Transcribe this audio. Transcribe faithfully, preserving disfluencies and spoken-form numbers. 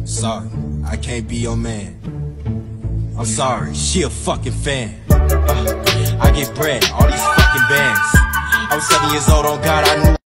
Sorry, I can't be your man. I'm sorry, she a fucking fan. uh, I get bread, all these fucking bands. I was seven years old, on God I knew